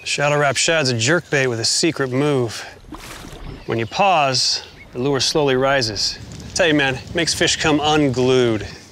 Shadow Rap Shad's a jerkbait with a secret move. When you pause, the lure slowly rises. I tell you, man, it makes fish come unglued.